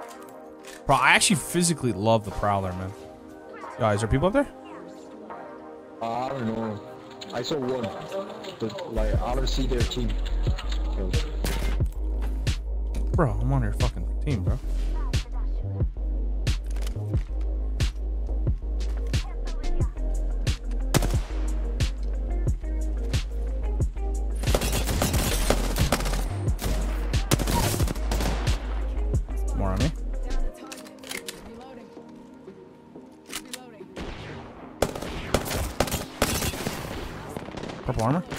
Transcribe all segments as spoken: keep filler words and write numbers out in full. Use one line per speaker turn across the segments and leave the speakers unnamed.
Bro, I actually physically love the Prowler, man. Yo, is there people up there?
Uh, I don't know. I saw one, but like I don't see their team. So.
Bro, I'm on your fucking team, bro. More on me. Purple armor.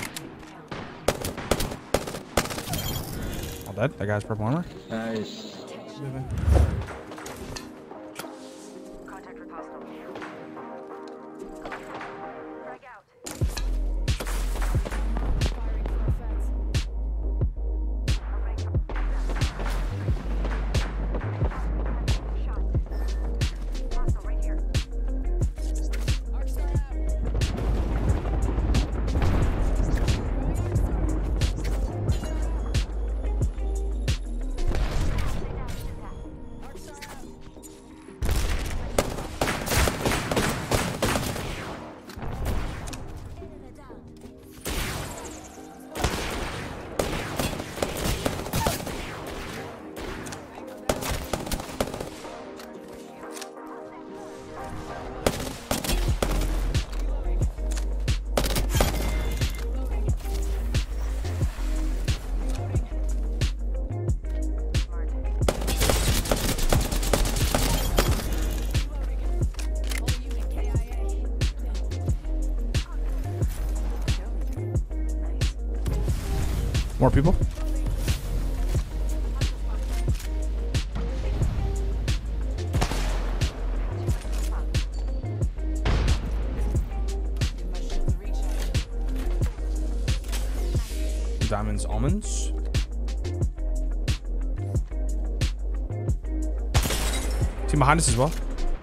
All dead. That guy's purple armor.
Nice.
Contact with hostile. Frag out. Firing from the fence. Shot. Hostile right here. Arc star out.
More people. Diamonds, almonds. Team behind us as well.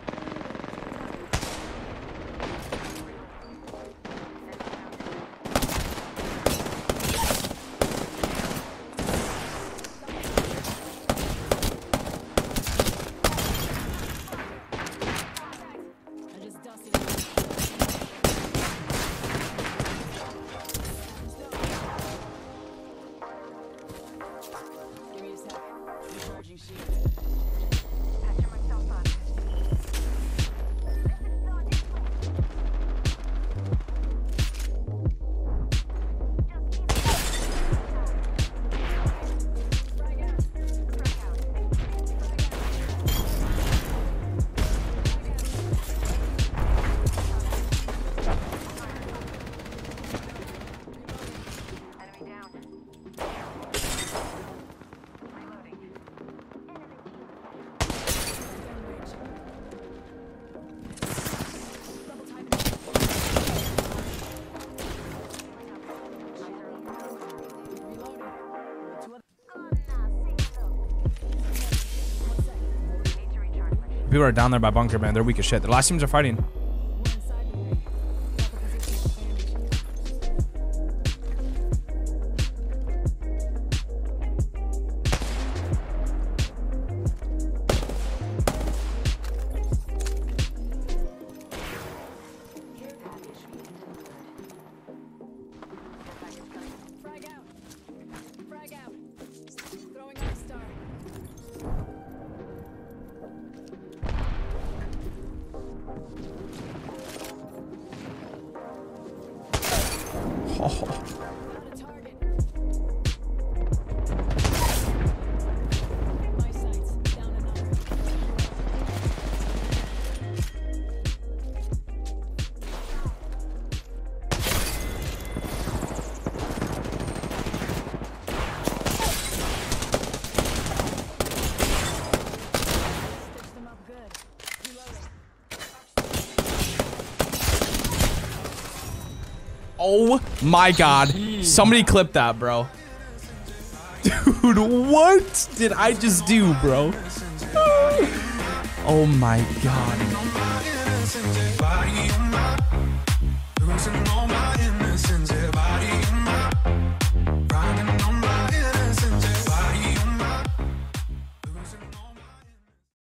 People are down there by bunker, man. They're weak as shit. The last teams are fighting. Oh. Oh my god. Somebody clip that, bro. Dude, what did I just do, bro? Oh my god.